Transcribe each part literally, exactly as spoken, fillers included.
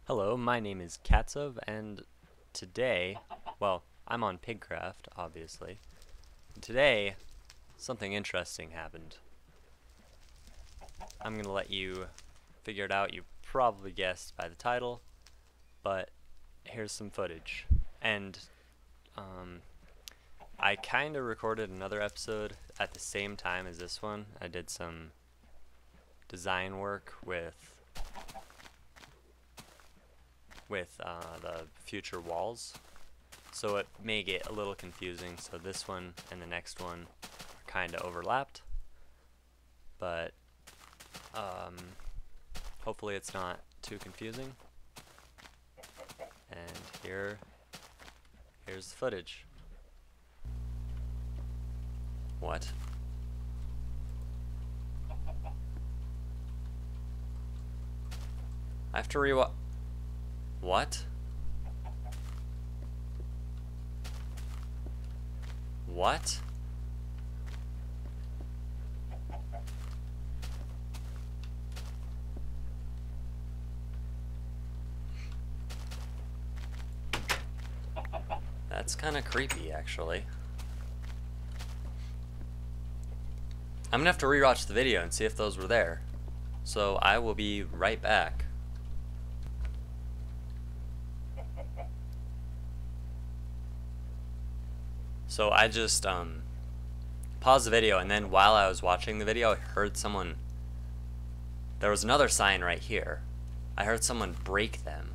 Hello, my name is xCATSOFx, and today, well, I'm on Pigcraft, obviously. Today, something interesting happened. I'm gonna let you figure it out. You probably guessed by the title, but here's some footage. And um, I kinda recorded another episode at the same time as this one. I did some design work with with uh, the future walls, so it may get a little confusing. So this one and the next one are kind of overlapped, but um, hopefully it's not too confusing. And here, here's the footage. What? I have to rewa- What? What? That's kind of creepy, actually. I'm gonna have to rewatch the video and see if those were there. So I will be right back. So I just um, paused the video, and then while I was watching the video, I heard someone, there was another sign right here. I heard someone break them.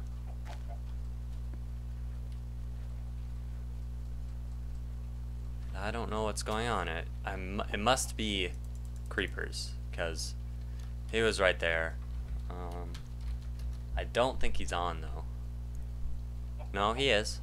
I don't know what's going on. It, I'm, it must be creepers, because he was right there. Um, I don't think he's on, though. No, he is.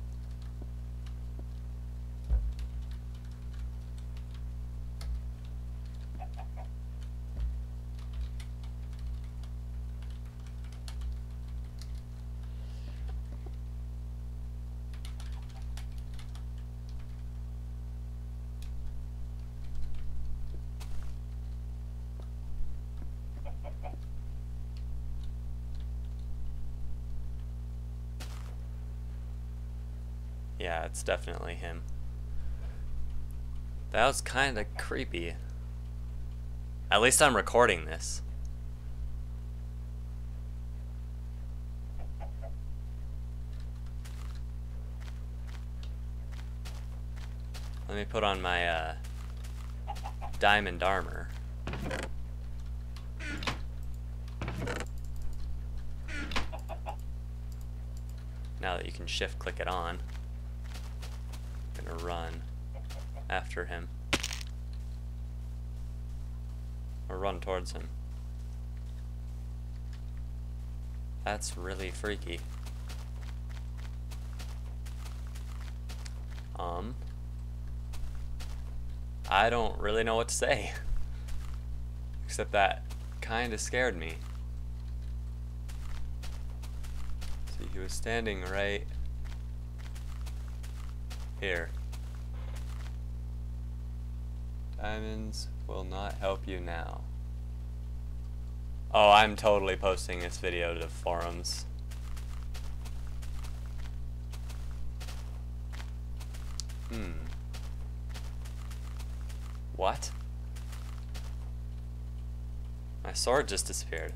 Yeah, it's definitely him. That was kind of creepy. At least I'm recording this. Let me put on my uh, diamond armor. Now that you can shift click it on. I'm gonna run after him. Or run towards him. That's really freaky. Um, I don't really know what to say. Except that kind of scared me. See, he was standing right here. Diamonds will not help you now. Oh, I'm totally posting this video to the forums. Hmm. What? My sword just disappeared.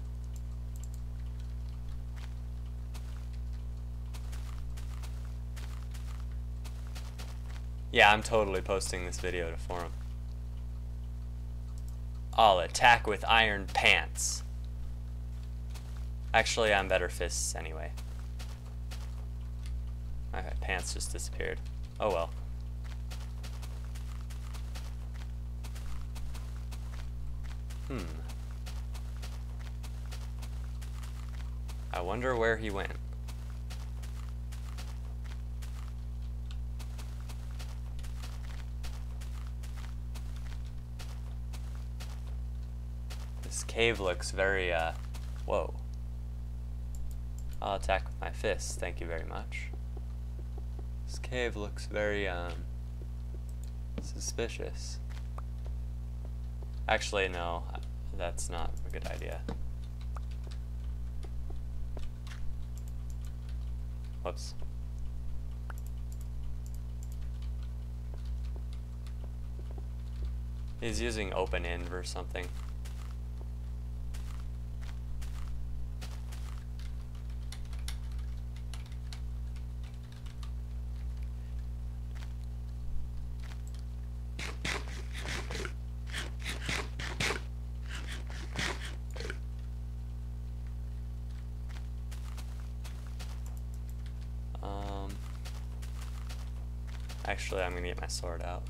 Yeah, I'm totally posting this video to forum. I'll attack with iron pants. Actually, I'm better fists anyway. My pants just disappeared. Oh well. Hmm. I wonder where he went. This cave looks very, uh, whoa. I'll attack with my fists, thank you very much. This cave looks very, um, suspicious. Actually, no, that's not a good idea. Whoops. He's using open-inv or something. Um, actually, I'm gonna get my sword out.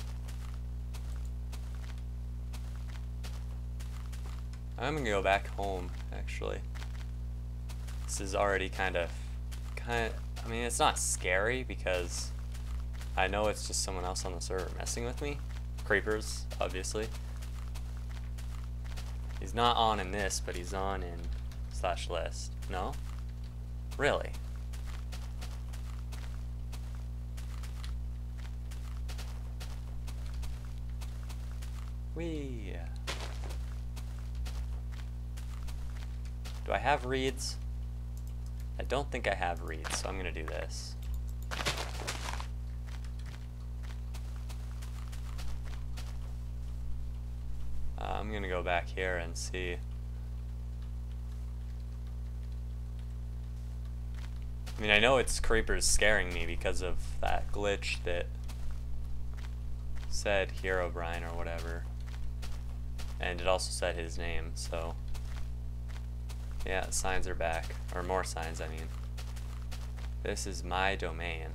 I'm gonna go back home, actually. This is already kind of, kind of, I mean, it's not scary because I know it's just someone else on the server messing with me. Creepers, obviously. He's not on in this, but he's on in slash list. No? Really? Whee! Do I have reeds? I don't think I have reeds, so I'm gonna do this. Uh, I'm gonna go back here and see. I mean, I know it's creepers scaring me because of that glitch that said Herobrine or whatever. And it also said his name, so. Yeah, signs are back. Or more signs, I mean. This is my domain.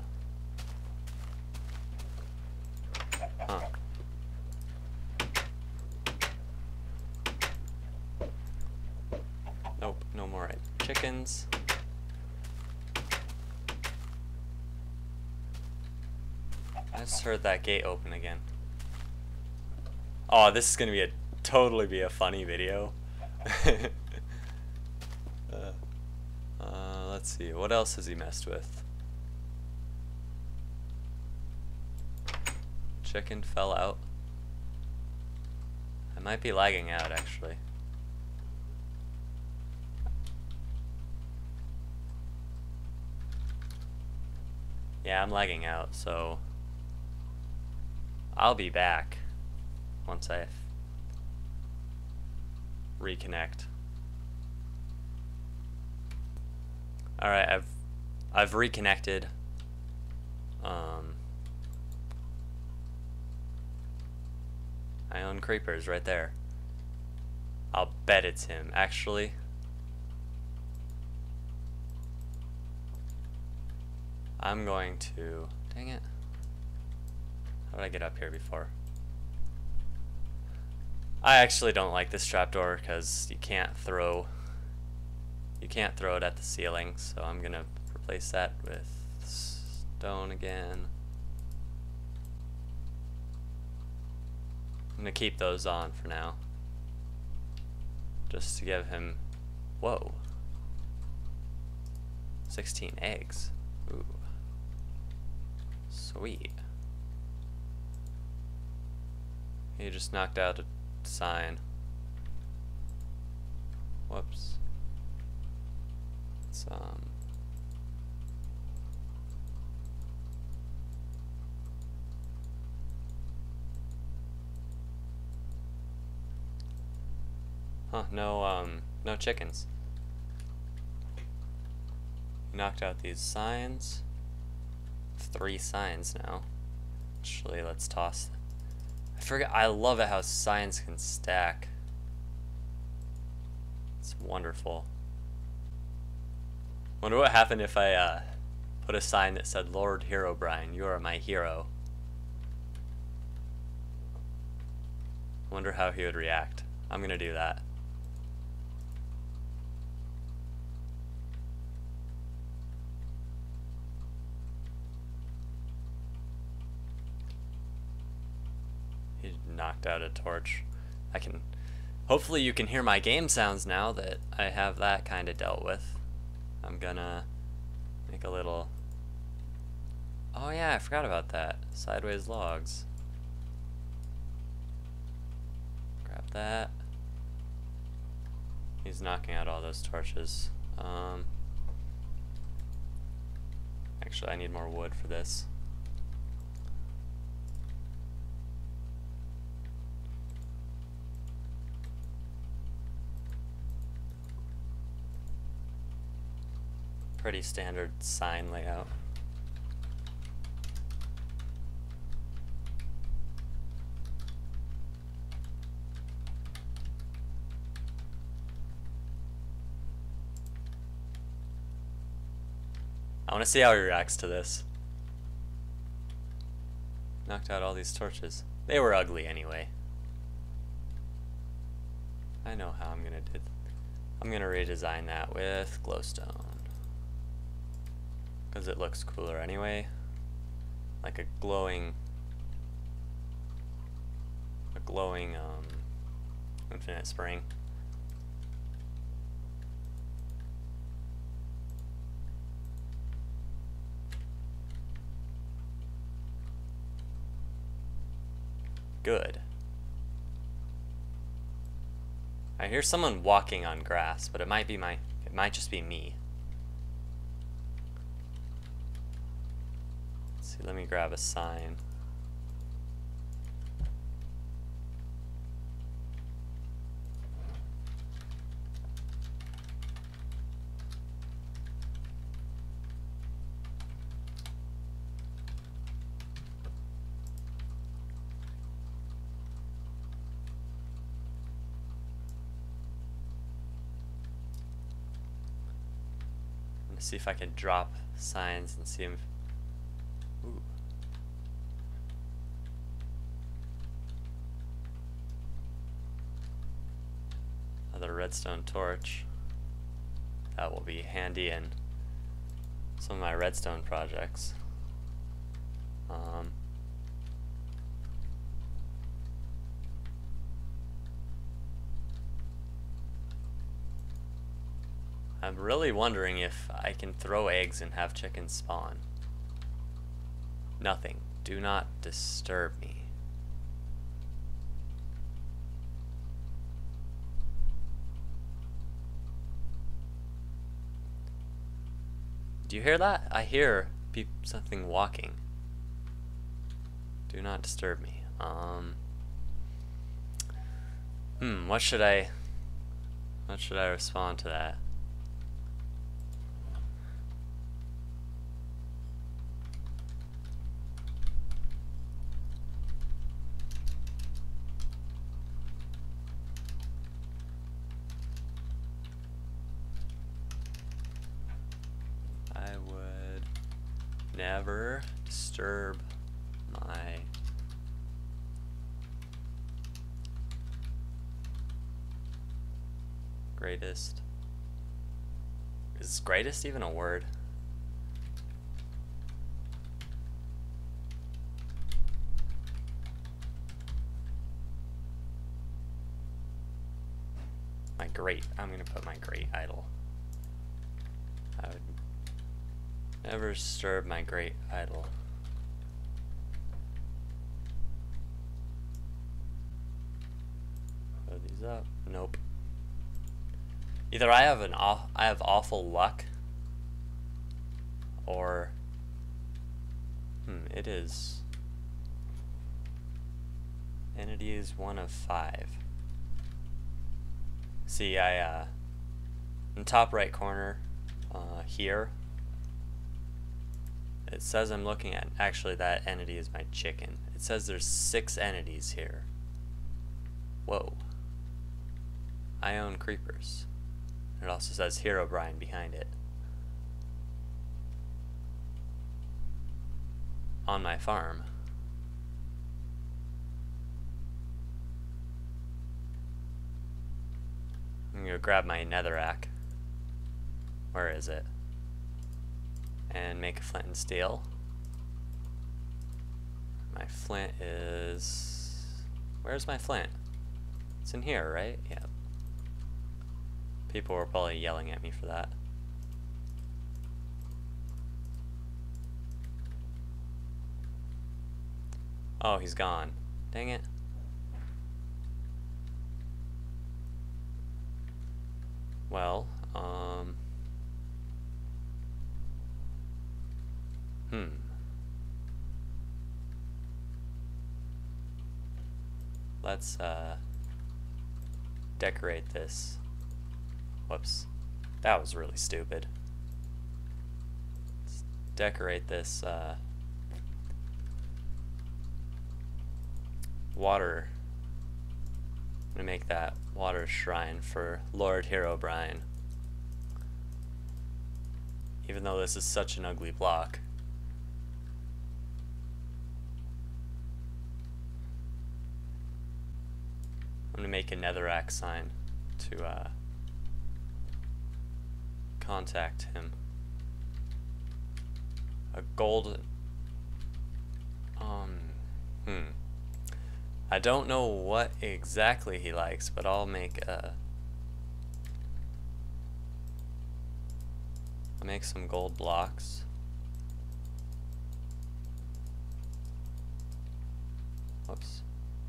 Huh. Nope, no more chickens. I just heard that gate open again. Oh, this is gonna be a totally be a funny video. uh, uh, let's see, what else has he messed with? Chicken fell out. I might be lagging out, actually. Yeah, I'm lagging out, so I'll be back once I reconnect. All right, I've I've reconnected. Um, I own creepers right there. I'll bet it's him. Actually, I'm going to. Dang it! How did I get up here before? I actually don't like this trapdoor because you can't throw you can't throw it at the ceiling, so I'm gonna replace that with stone again. I'm gonna keep those on for now, just to give him, whoa, sixteen eggs. Ooh, sweet. He just knocked out a sign. Whoops. It's, um, huh, no, um, no chickens. He knocked out these signs. Three signs now. Actually, let's toss them. I forget. I love it how signs can stack. It's wonderful. Wonder what happened if I uh, put a sign that said, "Lord Herobrine, you are my hero." Wonder how he would react. I'm gonna do that. He knocked out a torch. I can, hopefully you can hear my game sounds now that I have that kind of dealt with. I'm gonna make a little, oh yeah, I forgot about that. Sideways logs. Grab that. He's knocking out all those torches. Um, Actually, I need more wood for this. Pretty standard sign layout. I want to see how he reacts to this. Knocked out all these torches. They were ugly anyway. I know how I'm gonna do it. I'm gonna redesign that with glowstone. Because it looks cooler anyway. Like a glowing... A glowing, um... infinite spring. Good. I hear someone walking on grass, but it might be my... It might just be me. Let's see, let me grab a sign. See if I can drop signs and see them. Ooh. Another redstone torch. That will be handy in some of my redstone projects. Um, I'm really wondering if I can throw eggs and have chickens spawn. Nothing. Do not disturb me. Do you hear that? I hear peop something walking. Do not disturb me. Um. Hmm. What should I? What should I respond to that? I would never disturb my greatest. Is greatest even a word? My great. I'm gonna put my great idol. I would never disturb my great idol. Put these up. Nope. Either I have an aw I have awful luck, or hmm, it is entity is one of five. See, I uh, in the top right corner uh, here. It says I'm looking at, actually that entity is my chicken. It says there's six entities here. Whoa. I own creepers. It also says Herobrine behind it. On my farm. I'm gonna grab my netherrack. Where is it? And make a flint and steel. My flint is... Where's my flint? It's in here, right? Yeah. People were probably yelling at me for that. Oh, he's gone. Dang it. Well, um... Hmm. Let's uh, decorate this. Whoops. That was really stupid. Let's decorate this uh, water. I'm gonna make that water shrine for Lord Herobrine. Even though this is such an ugly block. I'm gonna make a netherrack sign to uh, contact him. A gold. Um. Hmm. I don't know what exactly he likes, but I'll make a. I'll make some gold blocks. Whoops.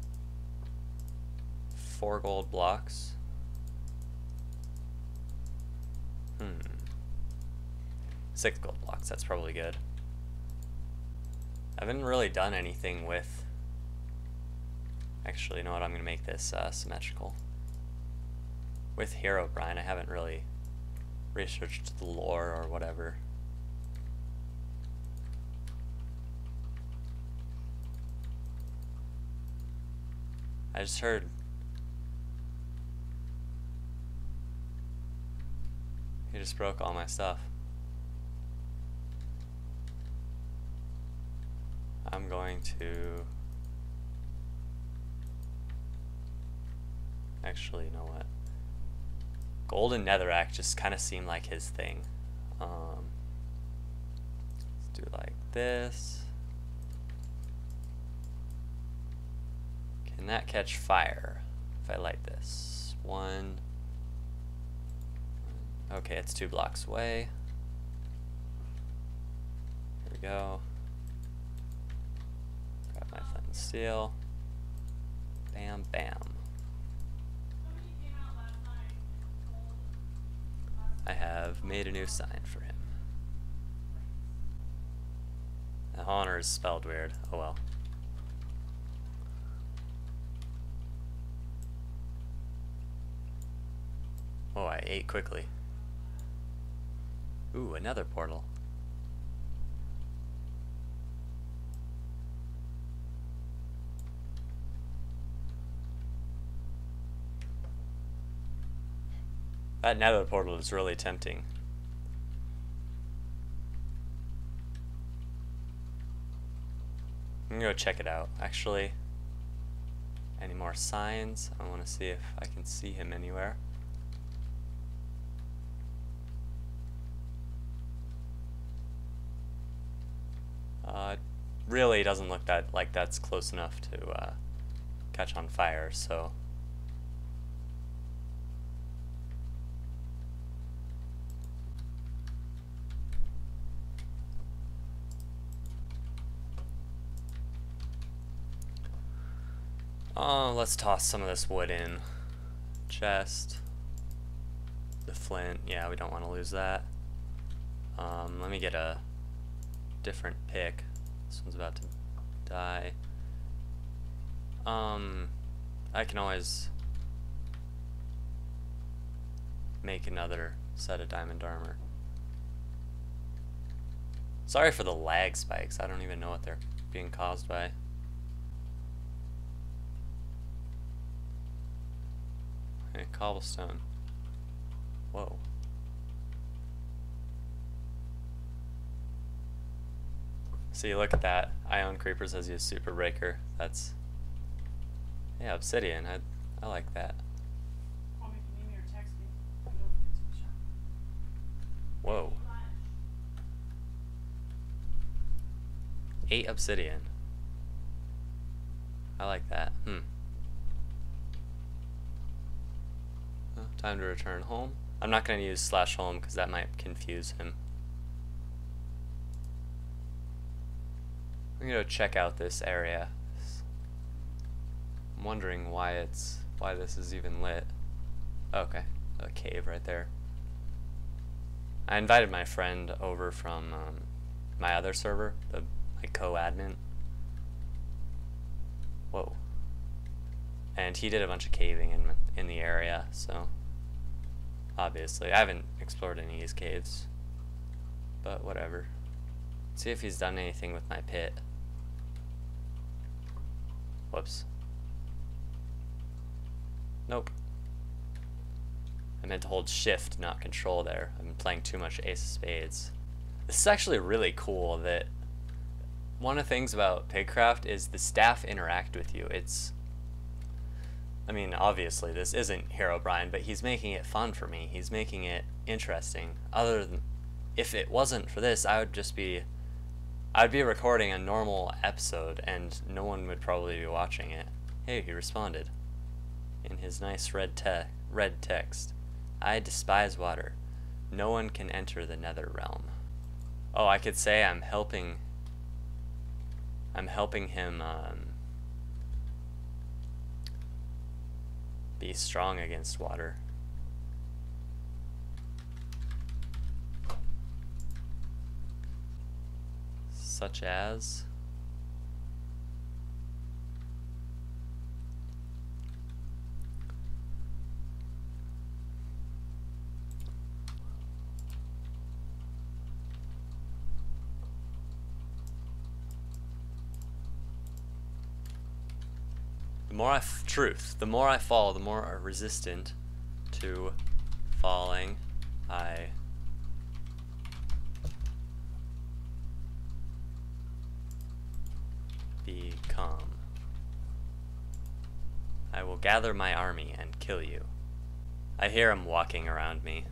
Four gold blocks. Hmm. Six gold blocks, that's probably good. I haven't really done anything with... Actually, you know what, I'm going to make this uh, symmetrical. With Herobrine, I haven't really researched the lore or whatever. I just heard... He just broke all my stuff. I'm going to... Actually, you know what? Golden netherrack just kind of seemed like his thing. Um, let's do like this. Can that catch fire if I light this? One. Okay, it's two blocks away. Here we go. Grab my flint and steel. Bam, bam. I have made a new sign for him. The honor is spelled weird. Oh well. Oh, I ate quickly. Ooh, another portal. That nether portal is really tempting. I'm gonna go check it out. Actually, any more signs? I want to see if I can see him anywhere. Uh, really doesn't look that like that's close enough to uh, catch on fire, so oh, let's toss some of this wood in. Chest, the flint, yeah, we don't want to lose that. Um, let me get a different pick. This one's about to die. Um, I can always make another set of diamond armor. Sorry for the lag spikes. I don't even know what they're being caused by. Okay, cobblestone. Whoa. See, look at that. Ion Creeper says he's a super breaker. That's... Yeah, obsidian. I, I like that. Whoa. Eight obsidian. I like that. Hmm. Well, time to return home. I'm not going to use slash home because that might confuse him. I'm gonna go check out this area. I'm wondering why it's why this is even lit. Okay, a cave right there. I invited my friend over from um, my other server, the my co-admin. Whoa. And he did a bunch of caving in in the area, so obviously I haven't explored any of these caves, but whatever. Let's see if he's done anything with my pit. Whoops. Nope. I meant to hold shift, not control there. I'm playing too much Ace of Spades. This is actually really cool that one of the things about Pigcraft is the staff interact with you. It's, I mean, obviously this isn't Herobrine, but he's making it fun for me. He's making it interesting. Other than, if it wasn't for this, I would just be, I'd be recording a normal episode and no one would probably be watching it. Hey, he responded in his nice red te red text. I despise water. No one can enter the nether realm. Oh, I could say I'm helping I'm helping him um, be strong against water. Such as The more I f truth, the more I fall, the more resistant to falling I become. I will gather my army and kill you. I hear him walking around me.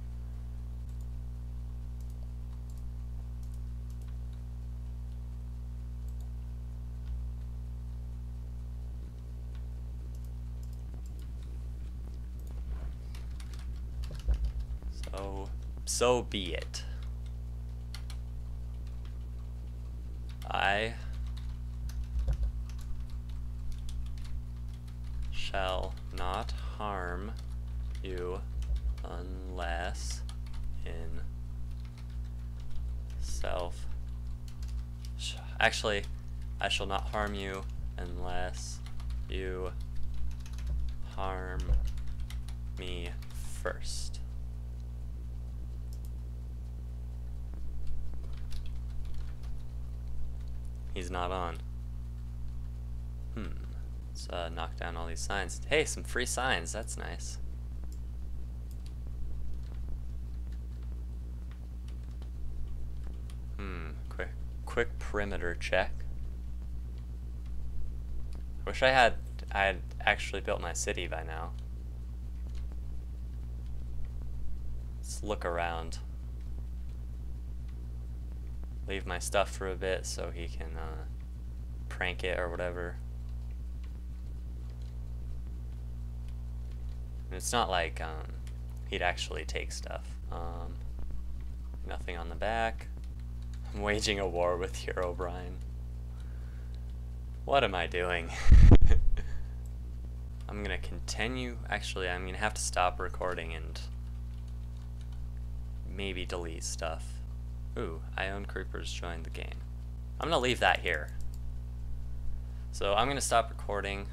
So, so be it. I shall not harm you unless in self. Actually, I shall not harm you unless you harm me first. He's not on. Hmm. Let's uh, knock down all these signs. Hey, some free signs. That's nice. Hmm. Quick, quick perimeter check. I wish I had I had actually built my city by now. Let's look around. Leave my stuff for a bit so he can uh, prank it or whatever. And it's not like um, he'd actually take stuff. Um, nothing on the back. I'm waging a war with Herobrine. What am I doing? I'm gonna continue. Actually, I'm gonna have to stop recording and maybe delete stuff. Ooh, I own creepers joined the game. I'm gonna leave that here. So I'm gonna stop recording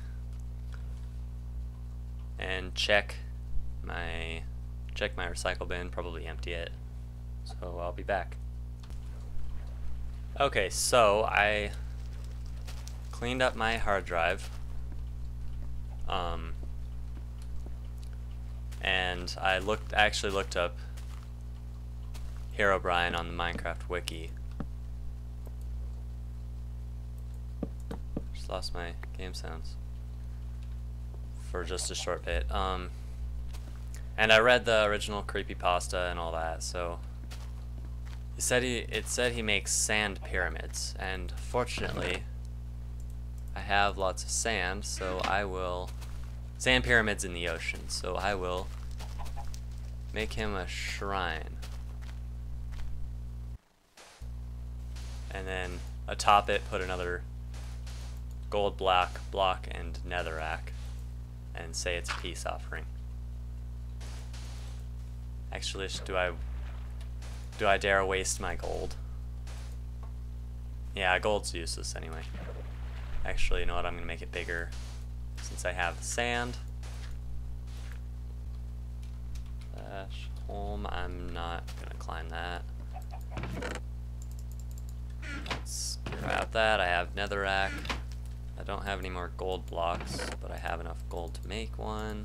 and check my check my recycle bin, probably empty it. So I'll be back. Okay, so I cleaned up my hard drive. Um and I looked actually looked up Herobrine on the Minecraft wiki. Just lost my game sounds for just a short bit. Um, and I read the original creepypasta and all that. So he said he it said he makes sand pyramids, and fortunately, I have lots of sand, so I will sand pyramids in the ocean. So I will make him a shrine. And then atop it put another gold block block and netherrack and say it's a peace offering. Actually, do I do I dare waste my gold? Yeah, gold's useless anyway. Actually, you know what? I'm gonna make it bigger since I have the sand. Dash home. I'm not gonna climb that. Let's grab that. I have netherrack. I don't have any more gold blocks, but I have enough gold to make one.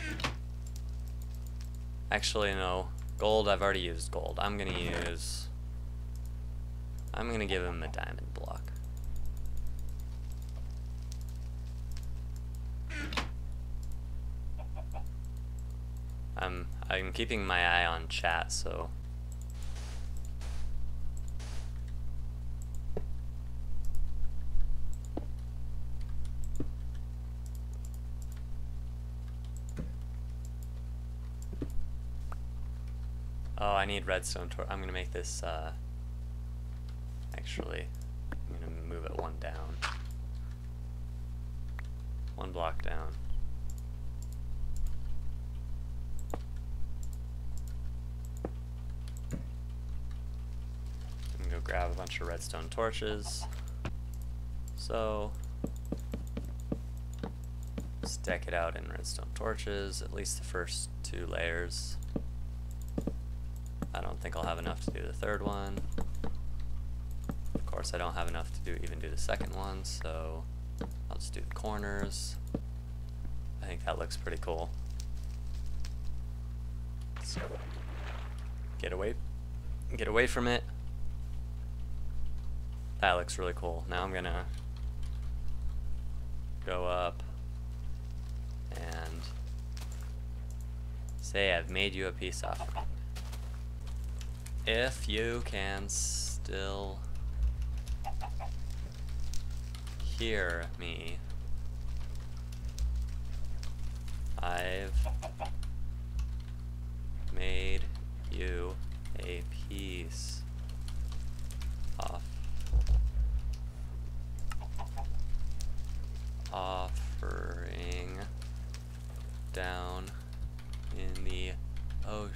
Actually, no. Gold, I've already used gold. I'm gonna use... I'm gonna give him a diamond block. I'm, I'm keeping my eye on chat, so... Oh, I need redstone tor- I'm gonna make this, uh... Actually, I'm gonna move it one down. One block down. I'm gonna go grab a bunch of redstone torches. So... Stack it out in redstone torches, at least the first two layers. I don't think I'll have enough to do the third one. Of course, I don't have enough to do even do the second one, so I'll just do the corners. I think that looks pretty cool. So, get away, get away from it. That looks really cool. Now I'm gonna go up and say I've made you a peace offering. If you can still hear me, I've made you a peace off offering down in the ocean.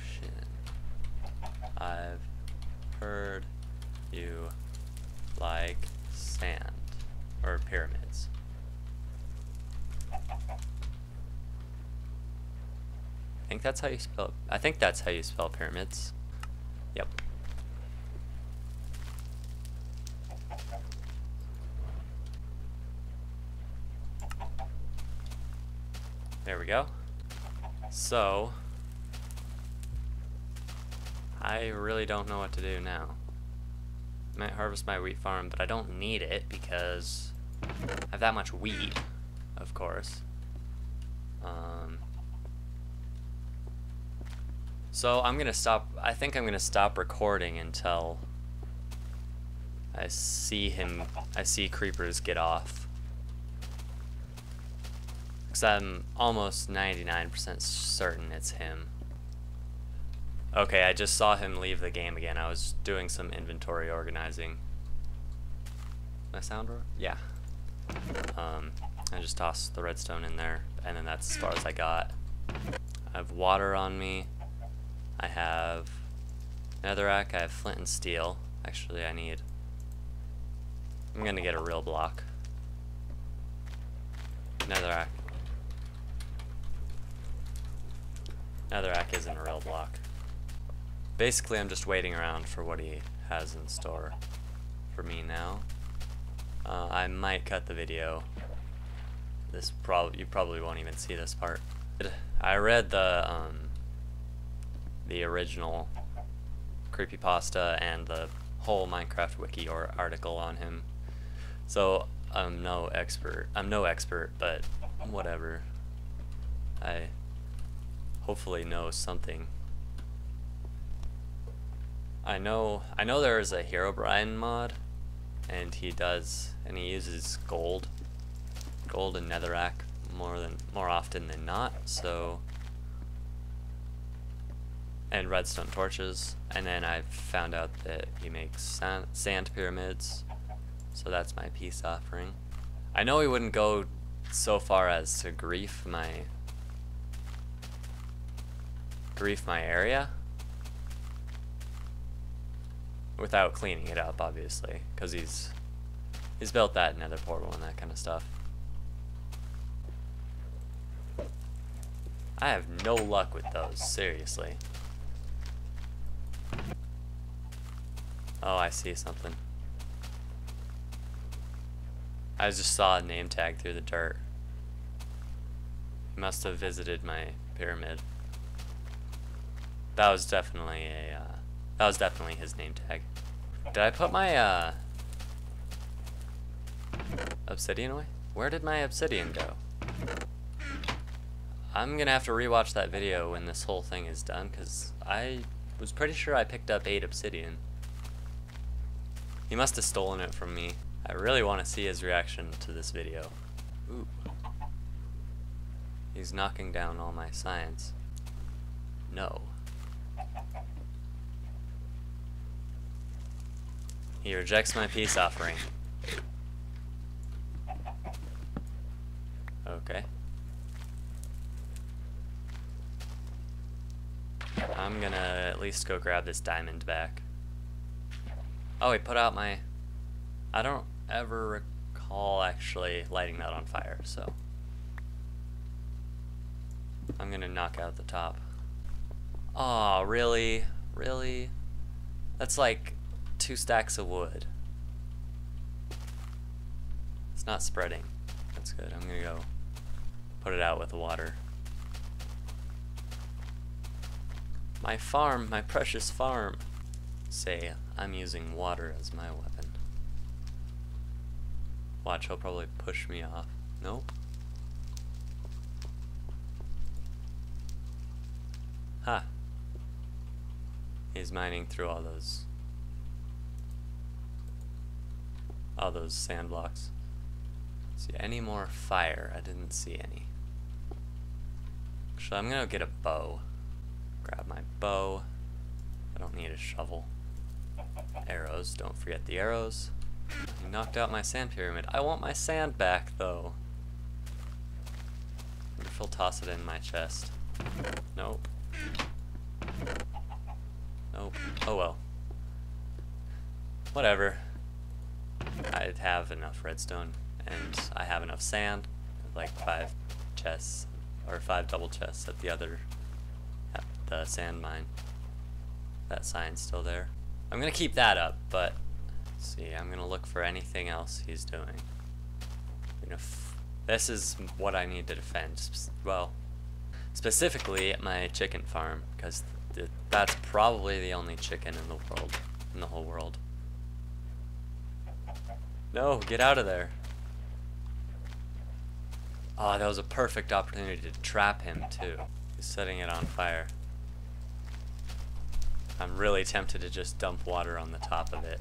I've heard you like sand or pyramids. I think that's how you spell I think that's how you spell pyramids. Yep. There we go. So I really don't know what to do now. I might harvest my wheat farm, but I don't need it because I have that much wheat, of course. Um, so I'm gonna stop, I think I'm gonna stop recording until I see him, I see creepers get off. Because I'm almost ninety-nine percent certain it's him. Okay, I just saw him leave the game again. I was doing some inventory organizing. My sound roar? Yeah. Um, I just tossed the redstone in there, and then that's as far as I got. I have water on me. I have netherrack. I have flint and steel. Actually, I need... I'm gonna get a real block. Netherrack. Netherrack isn't a real block. Basically, I'm just waiting around for what he has in store for me now. Uh, I might cut the video. This probably you probably won't even see this part. I read the um, the original creepypasta and the whole Minecraft wiki or article on him. So I'm no expert. I'm no expert, but whatever. I hopefully know something. I know I know there is a Herobrine mod, and he does and he uses gold, gold and netherrack more than more often than not. So and redstone torches, and then I found out that he makes sand, sand pyramids. So that's my peace offering. I know he wouldn't go so far as to grief my grief my area. Without cleaning it up, obviously, because he's He's built that nether portal and that kind of stuff. I have no luck with those, seriously. Oh, I see something. I just saw a name tag through the dirt. He must have visited my pyramid. That was definitely a, uh, that was definitely his name tag. Did I put my, uh, obsidian away? Where did my obsidian go? I'm gonna have to rewatch that video when this whole thing is done, because I was pretty sure I picked up eight obsidian. He must have stolen it from me. I really want to see his reaction to this video. Ooh. He's knocking down all my science. No. He rejects my peace offering. Okay. I'm gonna at least go grab this diamond back. Oh, he put out my... I don't ever recall actually lighting that on fire, so... I'm gonna knock out the top. Aw, really? Really? That's like two stacks of wood. It's not spreading. That's good. I'm gonna go put it out with the water. My farm, my precious farm. Say, I'm using water as my weapon. Watch, he'll probably push me off. Nope. Ha. He's mining through all those all those sand blocks. See any more fire? I didn't see any. Actually, I'm gonna get a bow. Grab my bow. I don't need a shovel. Arrows, don't forget the arrows. He knocked out my sand pyramid. I want my sand back though. I wonder if he'll toss it in my chest. Nope. Nope. Oh well. Whatever. I have enough redstone and I have enough sand. Like five chests or five double chests at the other at the sand mine. That sign's still there. I'm gonna keep that up, but let's see, I'm gonna look for anything else he's doing. You know, this is what I need to defend. Well, specifically my chicken farm, because th that's probably the only chicken in the world, in the whole world. No, get out of there. Oh, that was a perfect opportunity to trap him too. He's setting it on fire. I'm really tempted to just dump water on the top of it.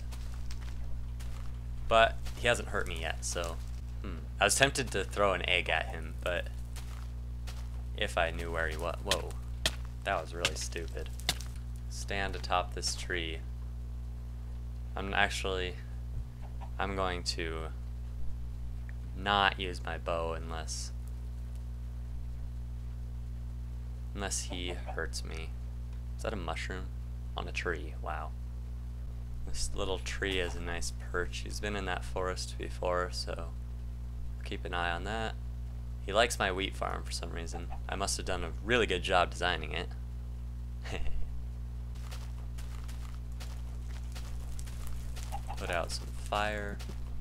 But he hasn't hurt me yet, so... Hmm. I was tempted to throw an egg at him, but... If I knew where he was... Whoa. That was really stupid. Stand atop this tree. I'm actually... I'm going to... not use my bow unless... Unless he hurts me. Is that a mushroom? On a tree. Wow. This little tree has a nice perch. He's been in that forest before, so keep an eye on that. He likes my wheat farm for some reason. I must have done a really good job designing it. Put out some fire.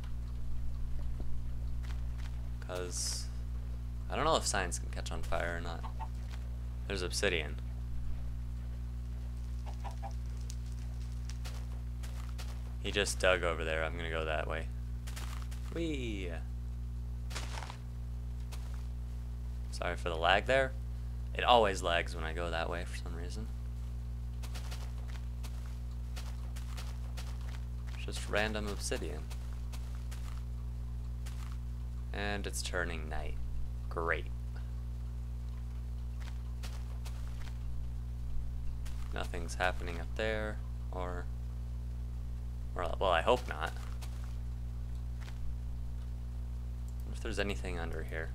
Because I don't know if science can catch on fire or not. There's obsidian. He just dug over there. I'm gonna go that way. Whee! Sorry for the lag there. It always lags when I go that way for some reason. Just random obsidian. And it's turning night. Great. Nothing's happening up there, or... Or, well, I hope not. Wonder if there's anything under here.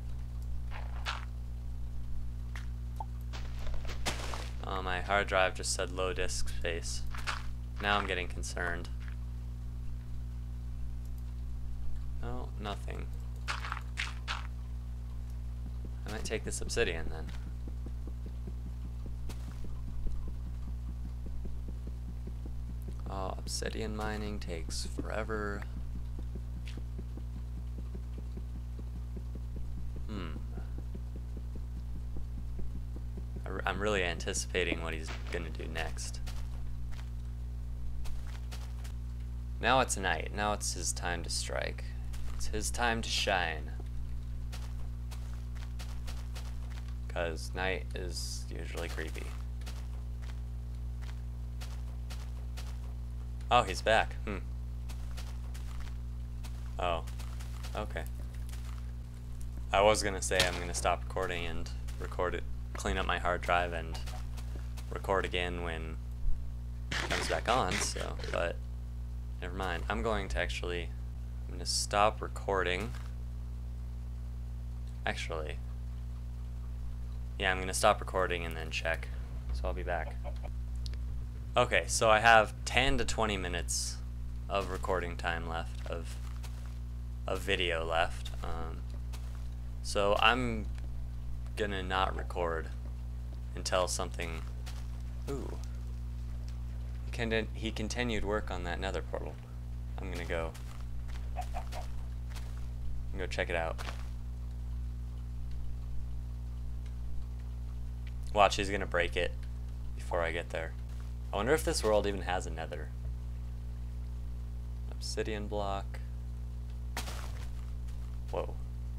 Oh, my hard drive just said low disk space. Now I'm getting concerned. nothing. I might take this obsidian then. Oh, obsidian mining takes forever. Hmm. I r I'm really anticipating what he's gonna do next. Now it's night. Now it's his time to strike. It's his time to shine. Because night is usually creepy. Oh, he's back. Hmm. Oh. Okay. I was gonna say I'm gonna stop recording and record it, clean up my hard drive and record again when it comes back on, so, but never mind. I'm going to actually, I'm gonna stop recording. Actually, yeah, I'm gonna stop recording and then check, so I'll be back. Okay, so I have ten to twenty minutes of recording time left, of, of video left. Um, so I'm gonna not record until something. Ooh. He, con he continued work on that nether portal. I'm gonna go. I'm gonna go check it out. Watch, he's gonna break it before I get there. I wonder if this world even has a nether. Obsidian block. Whoa.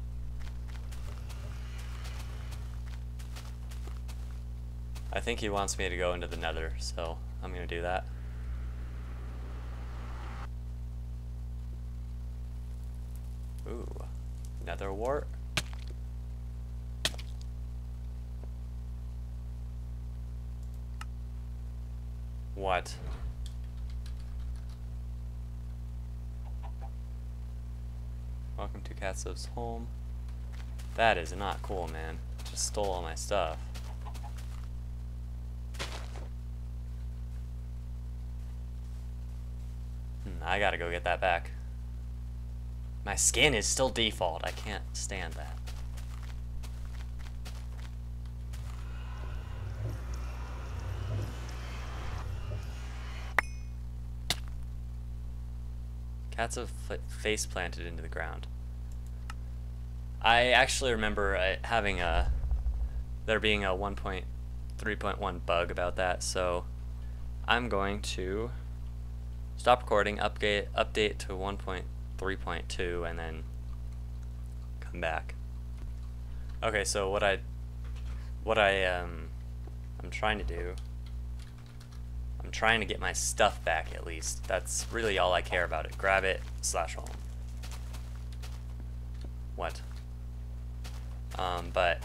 I think he wants me to go into the nether, so I'm gonna do that. Ooh, nether wart. What? Welcome to xCATSOFx home. That is not cool, man. Just stole all my stuff. Hmm, I gotta go get that back. My skin is still default. I can't stand that. Cats have face planted into the ground. I actually remember uh, having a there being a one point three point one bug about that, so I'm going to stop recording, update update to one point three point two, and then come back. Okay, so what I what I um I'm trying to do. I'm trying to get my stuff back at least. That's really all I care about it. Grab it, slash home. What? Um, but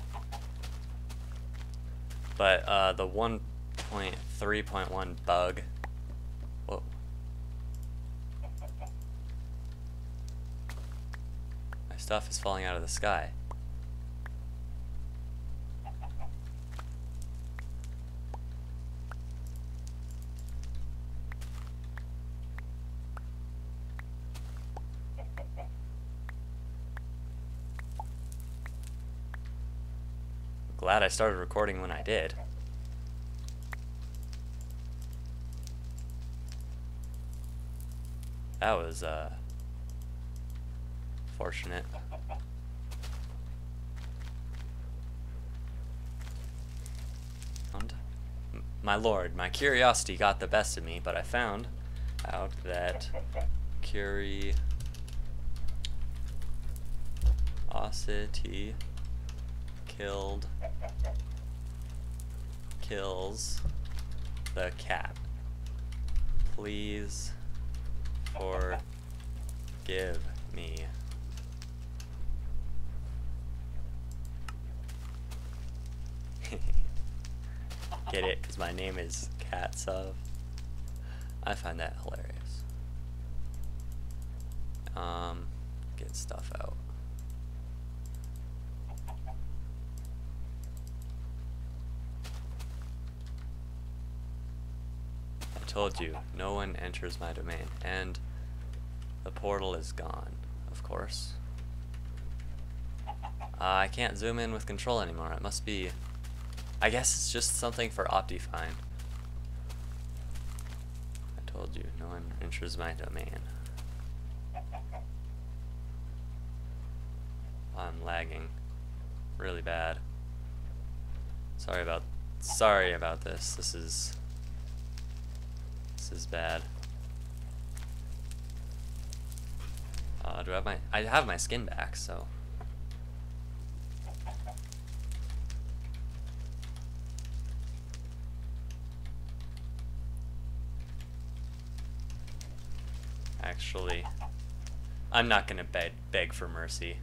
but uh, the one point three point one bug. Whoa. My stuff is falling out of the sky. Glad I started recording when I did. That was uh fortunate. And my lord, my curiosity got the best of me, but I found out that curiosity killed kills the cat. Please forgive me. Get it? Because my name is xCATSOFx. I find that hilarious. Um, get stuff out. I told you, no one enters my domain, and the portal is gone, of course. Uh, I can't zoom in with control anymore. It must be... I guess it's just something for Optifine. I told you, no one enters my domain. I'm lagging really bad. Sorry about sorry about this. This is this is bad. Uh, do I have my I have my skin back, so actually I'm not gonna beg beg for mercy.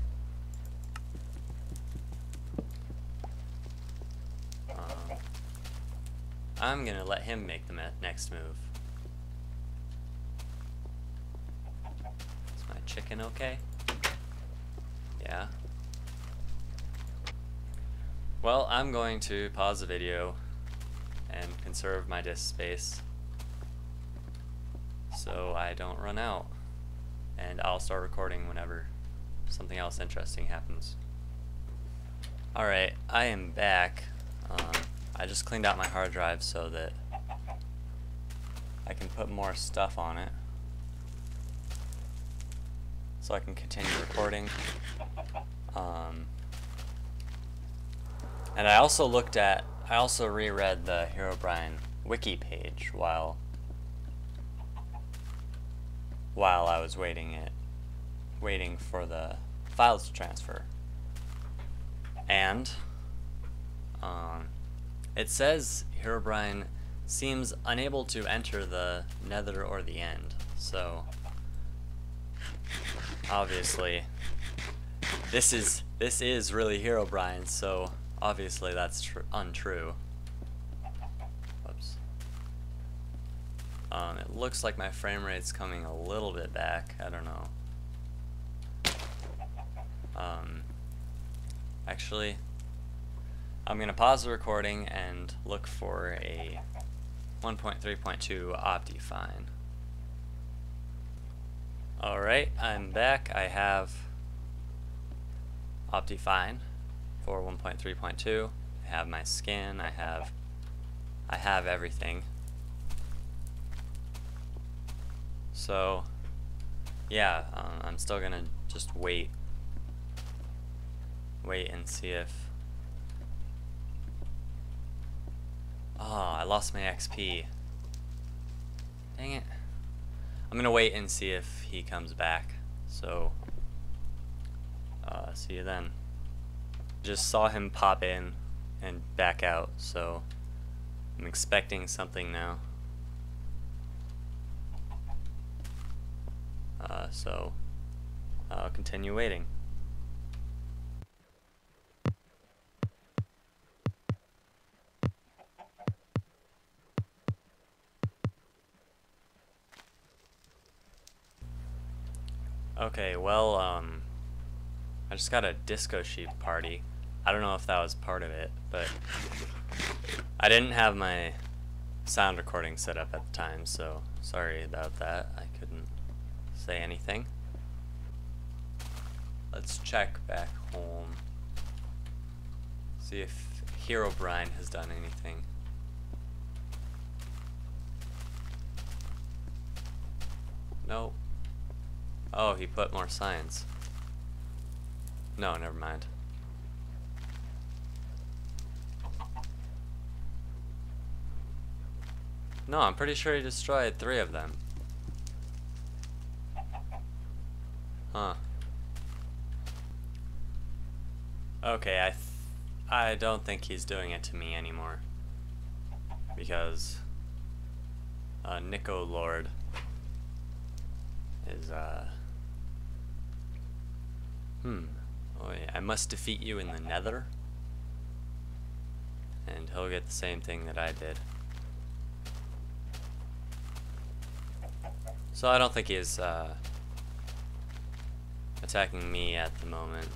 Um, I'm gonna let him make the next move. Is my chicken okay? Yeah. Well, I'm going to pause the video and conserve my disk space so I don't run out, and I'll start recording whenever something else interesting happens. Alright, I am back. Um, I just cleaned out my hard drive so that I can put more stuff on it, so I can continue recording. Um, and I also looked at, I also reread the Herobrine wiki page while while I was waiting it, waiting for the files to transfer. And um, it says Herobrine seems unable to enter the Nether or the End. So obviously this is this is really Herobrine. So obviously that's tr untrue. Whoops. Um, it looks like my frame rate's coming a little bit back. I don't know. Um, actually, I'm gonna pause the recording and look for a one point three point two Optifine. Alright, I'm back. I have Optifine for one point three point two. I have my skin. I have I have everything. So yeah, um, I'm still gonna just wait wait and see if oh, I lost my X P. Dang it. I'm gonna wait and see if he comes back. So uh, see you then. Just saw him pop in and back out, so I'm expecting something now. Uh, so I'll continue waiting. Okay, well, um, I just got a disco sheep party. I don't know if that was part of it, but I didn't have my sound recording set up at the time, so sorry about that. I couldn't say anything. Let's check back home. See if Herobrine has done anything. Nope. Oh, he put more signs. No, never mind. No, I'm pretty sure he destroyed three of them. Huh. Okay, I th I don't think he's doing it to me anymore. Because uh, Nico Lord is uh Hmm. Oh yeah, I must defeat you in the Nether. And he'll get the same thing that I did. So I don't think he's uh, attacking me at the moment.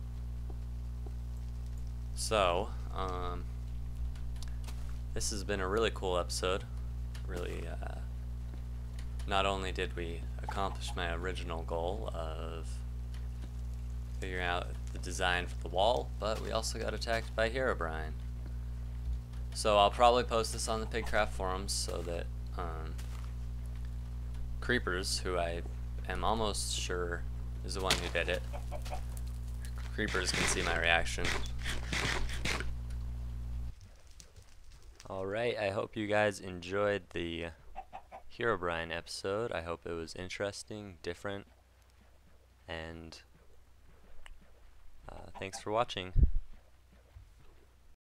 So, um, this has been a really cool episode. Really, uh, not only did we accomplish my original goal of figuring out if the design for the wall, but we also got attacked by Herobrine. So I'll probably post this on the Pigcraft forums so that um, Creepers, who I am almost sure is the one who did it, Creepers can see my reaction. Alright, I hope you guys enjoyed the Herobrine episode. I hope it was interesting, different, and uh, thanks for watching.